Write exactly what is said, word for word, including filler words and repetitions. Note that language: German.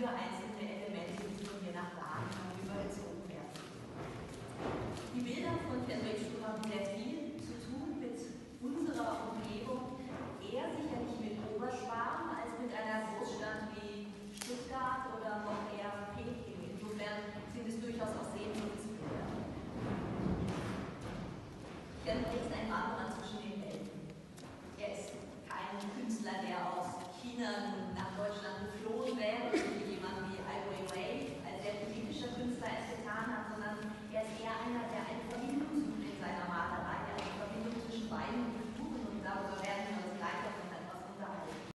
für einzelne Elemente, die von je nach Lage rübergezogen werden. Die Bilder von Hendrik Stuhl haben sehr viel zu tun mit unserer Umgebung, eher sicherlich mit Oberschwaben als mit einer Großstadt wie Stuttgart oder noch eher Peking. Insofern sind es durchaus auch Sehnsuchtsbilder. Hendrik ist ein Wanderer zwischen den Welten. Er ist kein Künstler, der aus China